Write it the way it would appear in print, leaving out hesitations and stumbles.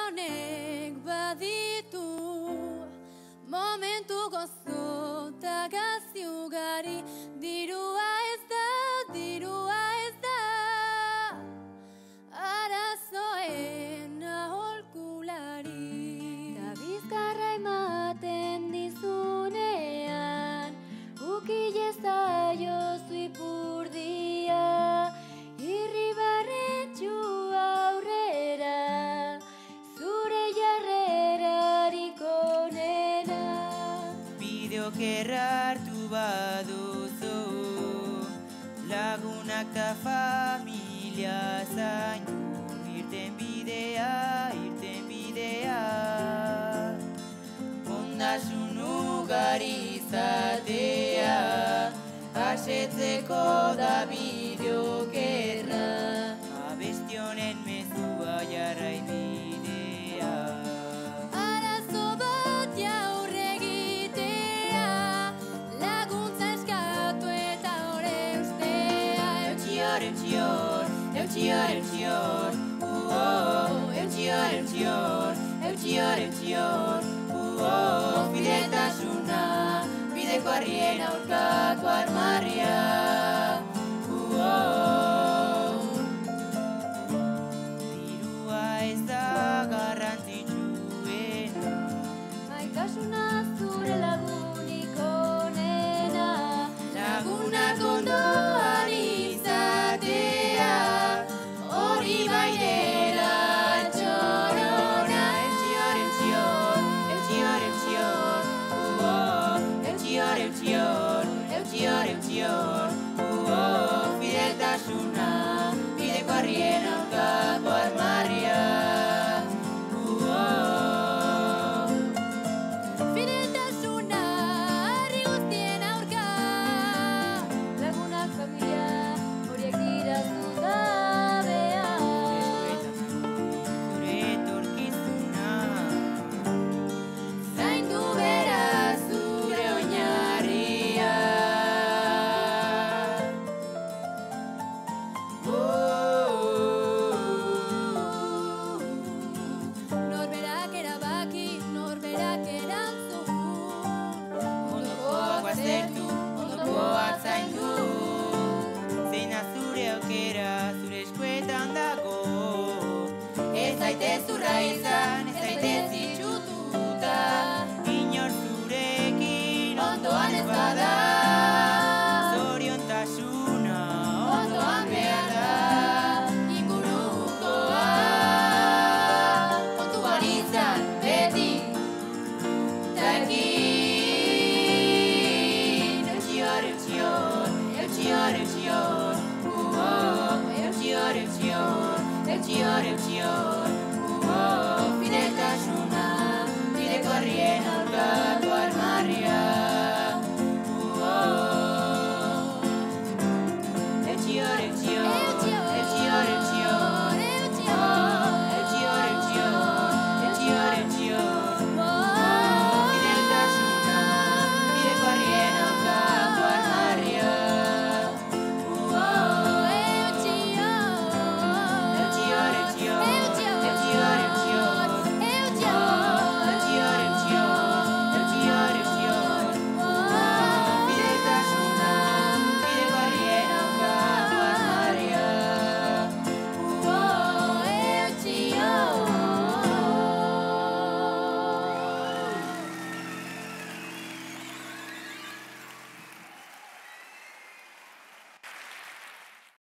honek baditu momentu gozo eta gazi ugari. Dirua ez da arazoen aholkulari. Ta bizkarra ematen dizunean ukile zaiozu ipurdia. Irribarretxu aurrera zure jarrerarik onena. Bideokerra hartu baduzu lagunak ta familia zainu. Irten bidea ondasun ugari izatea asetzeko da bideokerra. Abestionen mezua jarrai bidea. Arazo bat jaurre egitea, laguntza eskatu eta ore ustea. Eutxior, fidetasuna, bideko harrien aurkako armarria. Dirua ez da garrantzitsuena, Maitasuna zure lagunik onena. Lagunak ondoan izatea, hori bai dela txorona. Fideltasuna, bideko harrien aurkako armarria. Fideltasuna, harri guztien aurka. Lagunak familia horiek dira zutabea. Zure etorkizuna, Zaindu beraz zure oinarria. Norberak erabaki, norberak erantzun. ondokoak baztertu, ondokoak zaindu. Zeina zure aukera, zure eskuetan dago. Ez zaitez zurra izan, ez zaitez itxututa. Inor zurekin ondoan ez bada. Zoriontasuna ondoan behar da. Ingurukoa kontuan izan beti. Jakin Eutxior,